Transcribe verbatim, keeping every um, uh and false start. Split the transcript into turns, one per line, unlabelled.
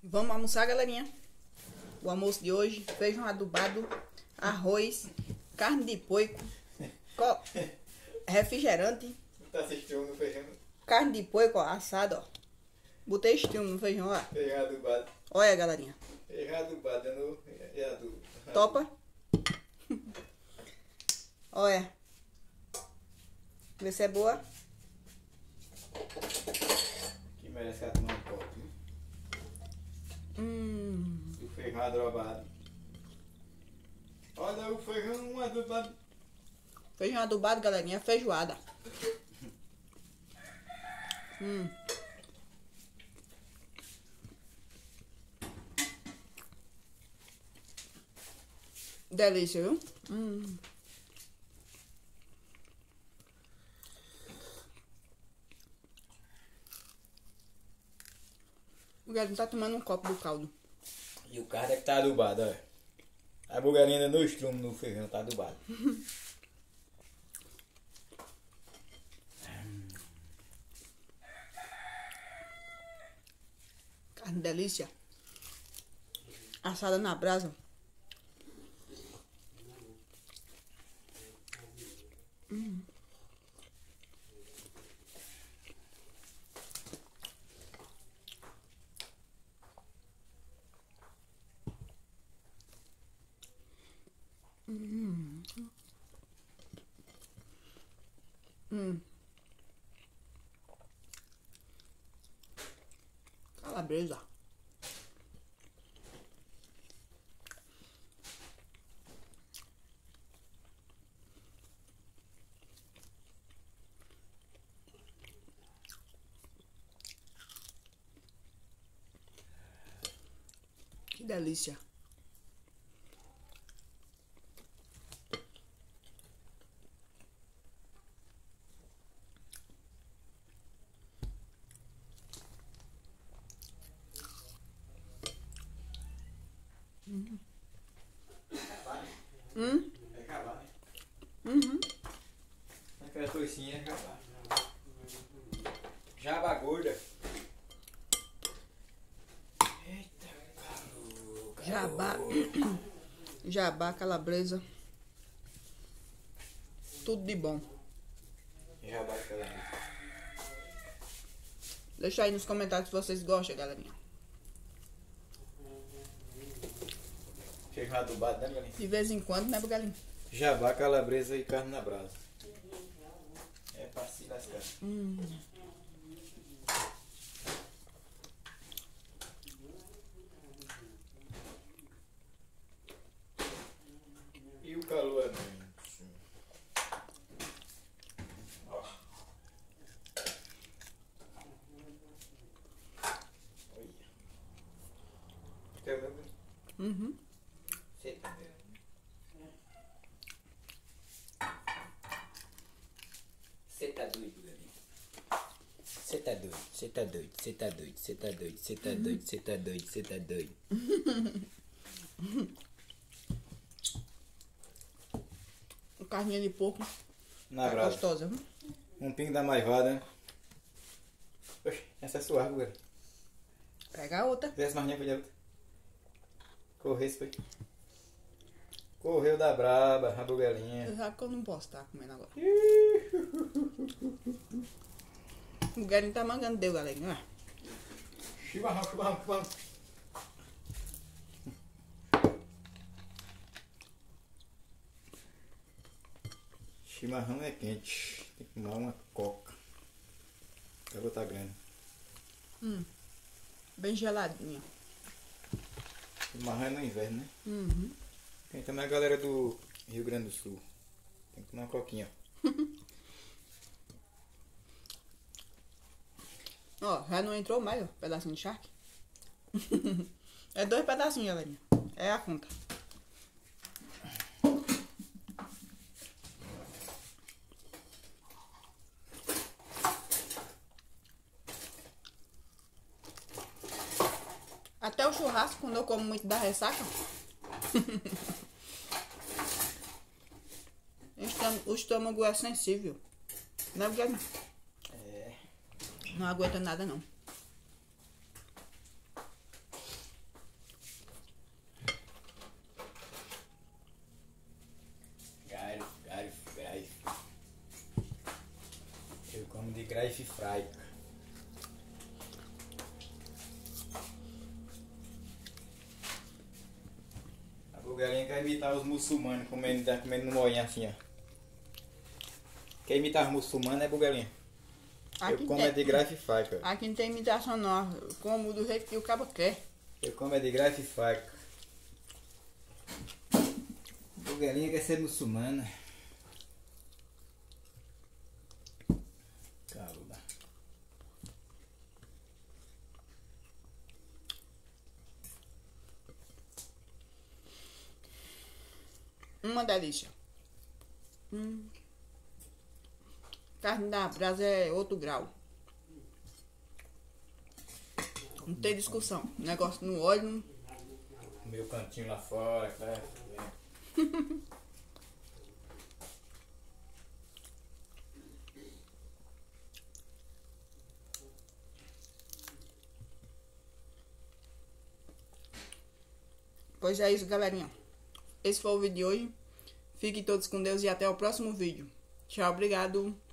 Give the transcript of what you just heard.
Vamos almoçar, galerinha? O almoço de hoje: feijão adubado, arroz, carne de porco, co... refrigerante.
Tá assistindo no feijão?
Carne de porco, ó, assada, ó. Botei estrume no feijão, ó.
Feijão adubado.
Olha, galerinha.
Feijão adubado, no... é adubo.
Topa? Olha. Vê se é boa.
Que merece que tomar um copo. Viu?
Hum.
E o feijão adobado. Olha o feijão adubado.
Feijão adubado, galerinha. Feijoada. Hum. Delícia, viu? Hum. O galinho tá tomando um copo do caldo.
E o carne é que tá adubado, olha. A bugarina no estrume no feijão tá adubado.
Carne delícia. Assada na brasa. Hum. Hum. Hum. Calabresa. Que delícia. Hum. Hum?
É acabar, né?
Uhum.
Aquela toicinha é acabar. Jaba gorda. Eita, calor, calor.
Jabá. Jabá, calabresa. Tudo de bom.
Jabá aquela.
Deixa aí nos comentários se vocês gostam, galerinha.
Feijão adubado, né, galinha?
De vez em quando, né, galinha?
Jabá, calabresa e carne na brasa. É pra se lascar.
Hum.
E o calor é muito. Ó. Olha. Quer ver?
Uhum.
Você tá vendo? Você tá doido, galinha? Você tá doido, você tá doido, você tá doido, você tá doido, você tá doido, você tá doido, você tá doido.
Carninha de porco.
Na
Tá
brasa.
gostosa, viu?
Um pingo da maivada, né? Oxe, essa é sua água, galera.
Pega a outra.
Desce mais minha outra. Correu esse foi. Correu da braba, a bugalinha.
Você sabe que eu não posso estar comendo agora. O galinho tá mangando deu, galerinha.
Chimarrão, chimarrão, chimarrão. Chimarrão é quente. Tem que tomar uma coca. A água tá grande.
Hum. Bem geladinha.
Chimarrão é no inverno, né?
Uhum.
Tem também a galera do Rio Grande do Sul. Tem que tomar uma coquinha, ó.
Ó, já não entrou mais, ó, pedacinho de charque. É dois pedacinhos, galerinha. É a conta. Até o churrasco, quando eu como muito da ressaca. O estômago é sensível. Não é porque
É.
não aguenta nada, não.
Buguelinha quer imitar os muçulmanos comendo, tá comendo no moinho assim, ó. Quer imitar os muçulmanos, é Buguelinha?
Aqui
Eu como
tem-
é de graça e faca.
Aqui não tem imitação não. Eu como do jeito que o cabo quer.
Eu como é de graça e faca. Buguelinha quer ser muçulmana. Calma.
Uma delícia. Hum. Carne da brasa é outro grau. Não tem discussão. Negócio no óleo. Não...
Meu cantinho lá fora, claro.
Pois é isso, galerinha. Esse foi o vídeo de hoje. Fiquem todos com Deus e até o próximo vídeo. Tchau, obrigado.